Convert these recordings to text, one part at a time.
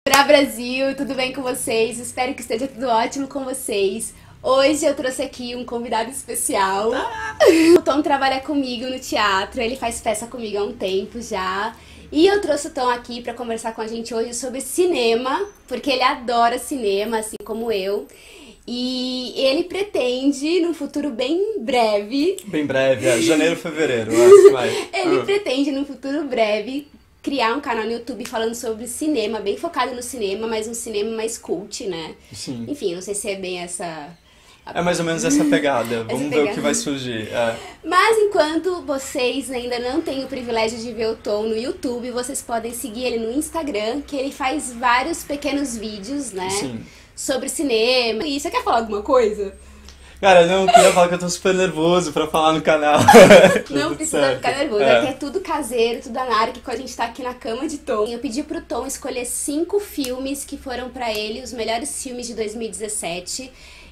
Olá Brasil, tudo bem com vocês? Espero que esteja tudo ótimo com vocês. Hoje eu trouxe aqui um convidado especial. O Tom trabalha comigo no teatro, ele faz peça comigo há um tempo já. E eu trouxe o Tom aqui para conversar com a gente hoje sobre cinema, porque ele adora cinema, assim como eu. E ele pretende, num futuro bem breve... Bem breve, janeiro, fevereiro, acho que vai. Ele pretende, num futuro breve, criar um canal no YouTube falando sobre cinema, bem focado no cinema, mas um cinema mais cult, né? Sim. Enfim, não sei se é bem essa... É mais ou menos essa pegada. Vamos ver o que vai surgir. Mas enquanto vocês ainda não têm o privilégio de ver o Tom no YouTube, vocês podem seguir ele no Instagram, que ele faz vários pequenos vídeos, né? Sim. Sobre cinema. E você quer falar alguma coisa? Cara, não, eu queria falar que eu tô super nervoso pra falar no canal. Não precisa ficar nervoso, aqui é tudo caseiro, tudo anárquico, a gente tá aqui na cama de Tom. Eu pedi pro Tom escolher 5 filmes que foram pra ele os melhores filmes de 2017.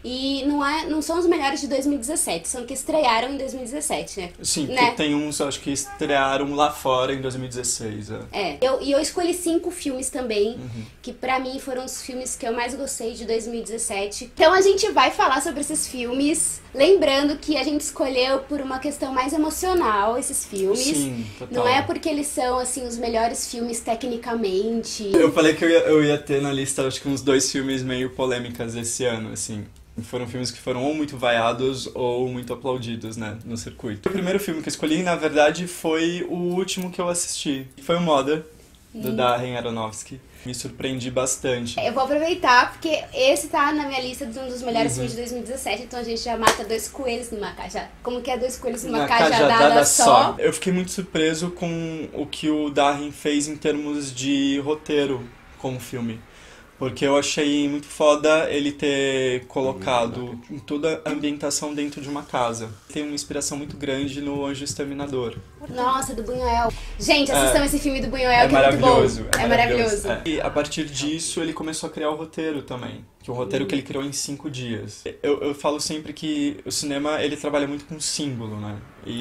E não são os melhores de 2017, são que estrearam em 2017, né? Sim, né? porque tem uns, acho que estrearam lá fora em 2016. Eu escolhi 5 filmes também, que pra mim foram os filmes que eu mais gostei de 2017. Então a gente vai falar sobre esses filmes, lembrando que a gente escolheu por uma questão mais emocional esses filmes. Sim, total. Não é porque eles são, assim, os melhores filmes tecnicamente. Eu falei que eu ia ter na lista, acho que uns 2 filmes meio polêmicas esse ano, assim. Foram filmes que foram ou muito vaiados ou muito aplaudidos, né, no circuito. O primeiro filme que eu escolhi, na verdade, foi o último que eu assisti. Foi o Mother, do Darren Aronofsky. Me surpreendi bastante. Eu vou aproveitar, porque esse tá na minha lista de um dos melhores filmes de 2017, então a gente já mata 2 coelhos numa cajadada. Como que é 2 coelhos numa cajadada só? Eu fiquei muito surpreso com o que o Darren fez em termos de roteiro com o filme. Porque eu achei muito foda ele ter colocado toda a ambientação dentro de uma casa. Tem uma inspiração muito grande no Anjo Exterminador. Nossa, do Buñuel. Gente, assistam esse filme do Buñuel, é que é muito bom. É maravilhoso. E a partir disso ele começou a criar o roteiro também. Que é um roteiro que ele criou em 5 dias. Eu falo sempre que o cinema ele trabalha muito com símbolo, né?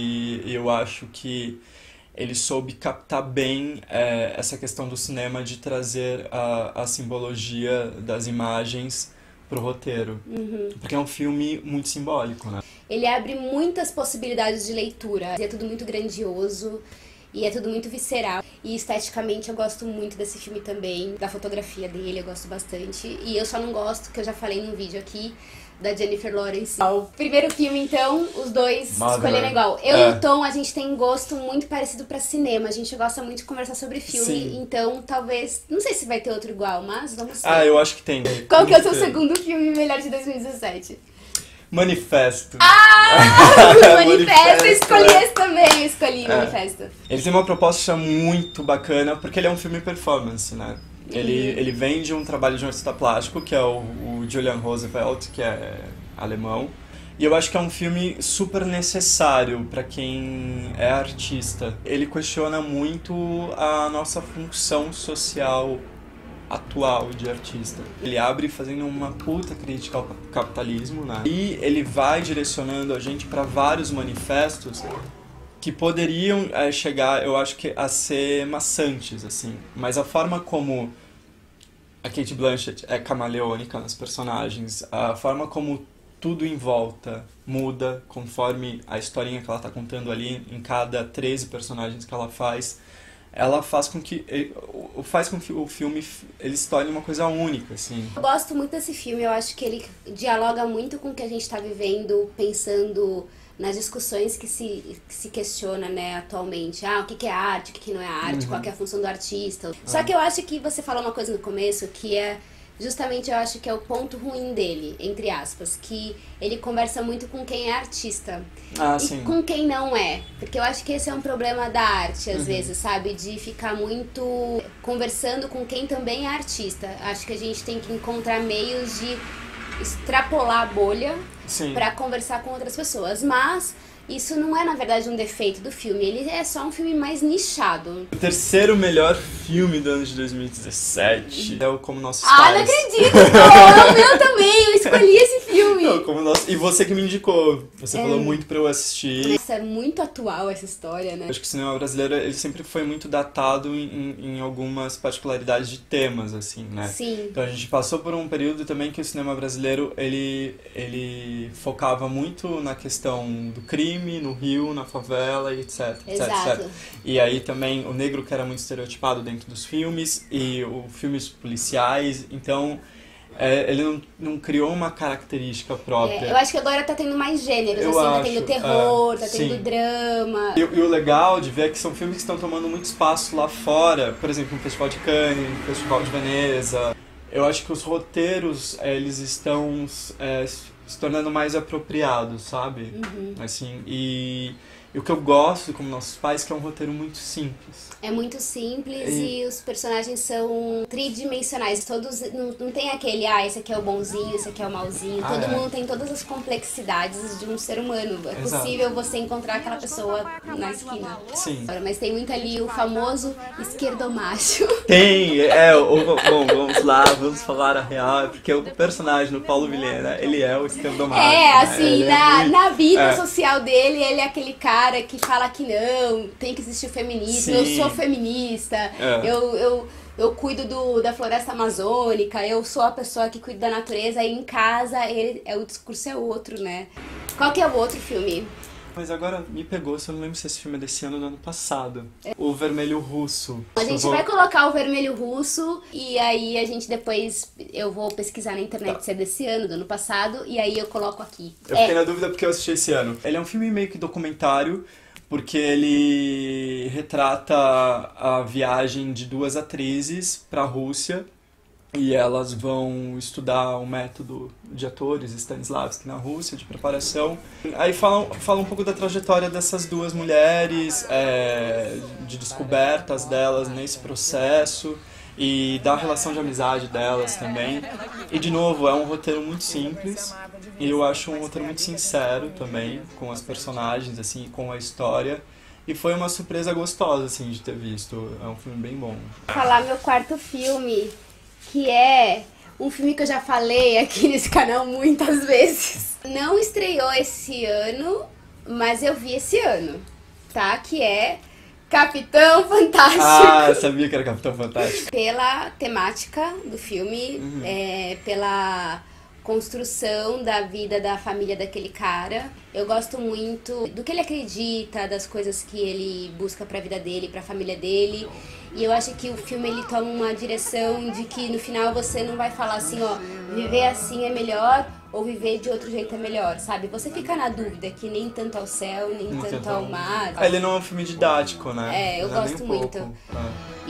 E eu acho que ele soube captar bem essa questão do cinema de trazer a simbologia das imagens pro roteiro. Porque é um filme muito simbólico, né? Ele abre muitas possibilidades de leitura. É tudo muito grandioso e é tudo muito visceral. E esteticamente eu gosto muito desse filme também. Da fotografia dele eu gosto bastante. E eu só não gosto, que eu já falei num vídeo aqui, da Jennifer Lawrence. O primeiro filme, então, os dois escolheram igual. Eu e o Tom, a gente tem gosto muito parecido pra cinema. A gente gosta muito de conversar sobre filme. Sim. Então, talvez... Não sei se vai ter outro igual, mas vamos ver. Eu acho que tem. Qual que é o seu segundo filme melhor de 2017? Manifesto. Manifesto! Eu escolhi esse também. Eu escolhi Manifesto. Ele tem uma proposta muito bacana, porque ele é um filme performance, né? Ele vem de um trabalho de um artista plástico, que é o Julian Roosevelt, que é alemão. E eu acho que é um filme super necessário para quem é artista. Ele questiona muito a nossa função social atual de artista. Ele abre fazendo uma puta crítica ao capitalismo, né? E ele vai direcionando a gente para vários manifestos que poderiam chegar, eu acho que, a ser maçantes, assim. Mas a forma como a Cate Blanchett é camaleônica nas personagens, a forma como tudo em volta muda conforme a historinha que ela tá contando ali, em cada 13 personagens que ela faz com que o filme ele se torne uma coisa única, assim. Eu gosto muito desse filme, eu acho que ele dialoga muito com o que a gente tá vivendo, pensando nas discussões que se questiona, né, atualmente. O que é arte, o que não é arte, qual que é a função do artista. Só que eu acho que você falou uma coisa no começo que é justamente, eu acho que é o ponto ruim dele, entre aspas, que ele conversa muito com quem é artista e com quem não é, porque eu acho que esse é um problema da arte, às vezes, sabe, de ficar muito conversando com quem também é artista. Acho que a gente tem que encontrar meios de extrapolar a bolha para conversar com outras pessoas, mas isso não é, na verdade, um defeito do filme. Ele é só um filme mais nichado. O terceiro melhor filme do ano de 2017 é o Como Nossos Não Pais. acredito! É o meu também! Eu escolhi esse filme! Não, E você que me indicou. Você falou muito pra eu assistir. Nossa, é muito atual essa história, né? Acho que o cinema brasileiro, ele sempre foi muito datado em algumas particularidades de temas, assim, né? Sim. Então a gente passou por um período também que o cinema brasileiro, ele focava muito na questão do crime, no Rio, na favela, e etc, Exato. etc. E aí também o negro que era muito estereotipado dentro dos filmes, e os filmes policiais, então ele não criou uma característica própria. Eu acho que agora tá tendo mais gêneros, Eu assim, tá acho, tendo terror, tá sim. tendo drama. E o legal de ver é que são filmes que estão tomando muito espaço lá fora, por exemplo, no Festival de Cannes, no Festival de Veneza. Eu acho que os roteiros, eles estão se tornando mais apropriados, sabe? Assim, e o que eu gosto, como Nossos Pais, que é um roteiro muito simples. É muito simples e os personagens são tridimensionais. Todos, não tem aquele, esse aqui é o bonzinho, esse aqui é o malzinho. Todo mundo tem todas as complexidades de um ser humano. É Exato. possível você encontrar aquela pessoa na esquina. Sim. Mas tem muito ali o famoso esquerdomacho. Tem, bom, vamos lá, vamos falar a real, porque o personagem do Paulo Vilhena, ele é o esquerdomacho. Assim, na vida social dele, ele é aquele cara que fala que não, tem que existir o feminismo, Sim. eu sou feminista, eu cuido da floresta amazônica, eu sou a pessoa que cuida da natureza, e em casa o discurso é outro, né? Qual que é o outro filme? Mas agora me pegou, se eu não lembro se esse filme é desse ano ou do ano passado. O Vermelho Russo. A gente vai colocar o Vermelho Russo e aí a gente depois, eu vou pesquisar na internet se é desse ano, do ano passado, e aí eu coloco aqui. Eu fiquei na dúvida porque eu assisti esse ano. Ele é um filme meio que documentário, porque ele retrata a viagem de duas atrizes para a Rússia e elas vão estudar um método de atores Stanislavski na Rússia, de preparação. Aí fala um pouco da trajetória dessas duas mulheres, de descobertas delas nesse processo e da relação de amizade delas também. E, de novo, é um roteiro muito simples e eu acho um roteiro muito sincero também, com as personagens, assim, com a história. E foi uma surpresa gostosa, assim, de ter visto. É um filme bem bom. Vou falar meu quarto filme, que é um filme que eu já falei aqui nesse canal muitas vezes. Não estreou esse ano, mas eu vi esse ano, tá? Que é Capitão Fantástico. Eu sabia que era Capitão Fantástico. Pela temática do filme, pela construção da vida da família daquele cara. Eu gosto muito do que ele acredita, das coisas que ele busca pra vida dele, pra família dele. E eu acho que o filme ele toma uma direção de que no final você não vai falar assim, viver assim é melhor ou viver de outro jeito é melhor, sabe? Você fica na dúvida que nem tanto ao céu, nem tanto ao mar. Ele não é um filme didático, né? Eu não gosto muito. Pouco.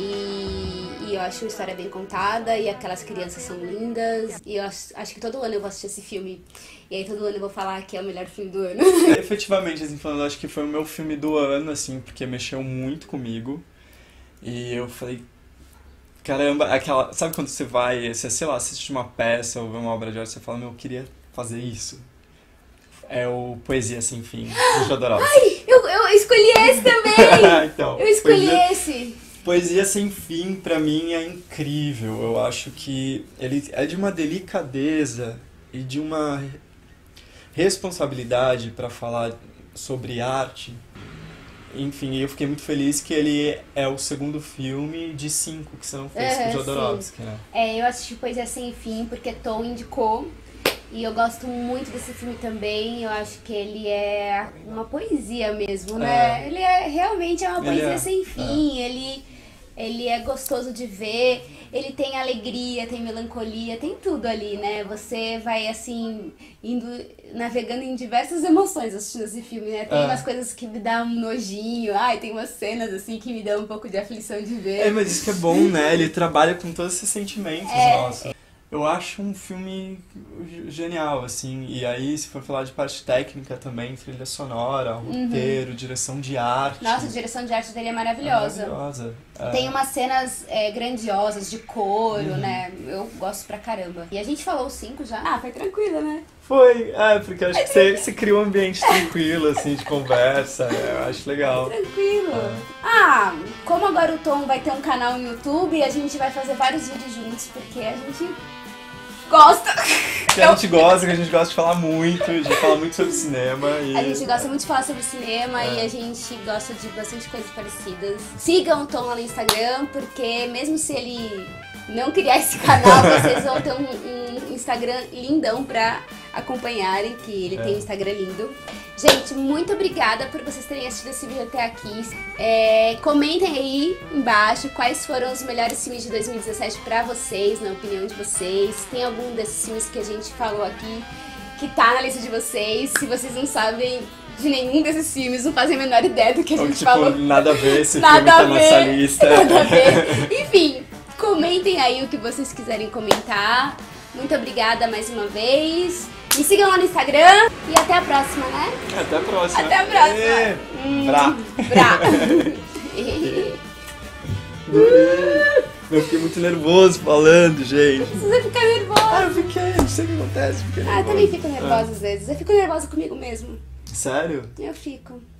E eu acho a história bem contada e aquelas crianças são lindas. E eu acho que todo ano eu vou assistir esse filme. E aí todo ano eu vou falar que é o melhor filme do ano. Efetivamente, assim, falando, eu acho que foi o meu filme do ano, assim, porque mexeu muito comigo. E eu falei, caramba, sabe quando você vai, sei lá, assiste uma peça ou vê uma obra de arte, você fala, eu queria fazer isso. É o Poesia Sem Fim, do Jodorowsky. Ai, eu escolhi esse também! Então, eu escolhi esse! Poesia Sem Fim, pra mim, é incrível. Eu acho que ele é de uma delicadeza e de uma responsabilidade pra falar sobre arte. Enfim, eu fiquei muito feliz que ele é o segundo filme de 5 que serão feitos com Jodorowsky, né? Eu assisti Poesia Sem Fim porque Tom indicou. E eu gosto muito desse filme também. Eu acho que ele é uma poesia mesmo, né? Ele realmente é uma poesia sem fim. Ele é gostoso de ver. Ele tem alegria, tem melancolia, tem tudo ali, né? Você vai, assim, navegando em diversas emoções assistindo esse filme, né? Tem umas coisas que me dão um nojinho. Tem umas cenas, assim, que me dão um pouco de aflição de ver. Mas isso que é bom, né? Ele trabalha com todos esses sentimentos nossos. Eu acho um filme genial, assim, e aí se for falar de parte técnica também, trilha sonora, roteiro, direção de arte. Nossa, a direção de arte dele é maravilhosa. Maravilhosa. Tem umas cenas grandiosas de couro, né? Eu gosto pra caramba. E a gente falou os 5 já. Ah, foi tranquilo, né? Foi, porque acho que você cria um ambiente tranquilo, assim, de conversa, eu acho legal. Tranquilo. Como agora o Tom vai ter um canal no YouTube, a gente vai fazer vários vídeos juntos, porque a gente gosta. Que a gente gosta de falar muito, a gente fala muito sobre cinema. E... A gente gosta muito de falar sobre cinema e a gente gosta de bastante coisas parecidas. Sigam o Tom lá no Instagram, porque mesmo se ele não criar esse canal, vocês vão ter um Instagram lindão pra acompanharem, que ele tem um Instagram lindo. Gente, muito obrigada por vocês terem assistido esse vídeo até aqui. Comentem aí embaixo quais foram os melhores filmes de 2017 pra vocês, na opinião de vocês. Tem algum desses filmes que a gente falou aqui que tá na lista de vocês? Se vocês não sabem de nenhum desses filmes, não fazem a menor ideia do que a gente falou. Nada a ver, esse filme tá na nossa lista. Nada a ver. Enfim, comentem aí o que vocês quiserem comentar. Muito obrigada mais uma vez. Me sigam lá no Instagram e até a próxima, né? Até a próxima. Até a próxima. Brá. Eu fiquei muito nervoso falando, gente. Você fica nervosa. Eu fiquei, não sei o que acontece. Eu também fico nervosa às vezes. Eu fico nervosa comigo mesmo. Sério? Eu fico.